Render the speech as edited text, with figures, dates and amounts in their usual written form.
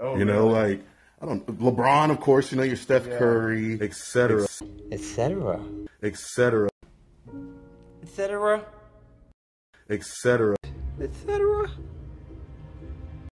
Oh, you know, really? like, I don't, LeBron, of course, you know, your Steph Curry, etc., etc., etc., etc., etc. etc.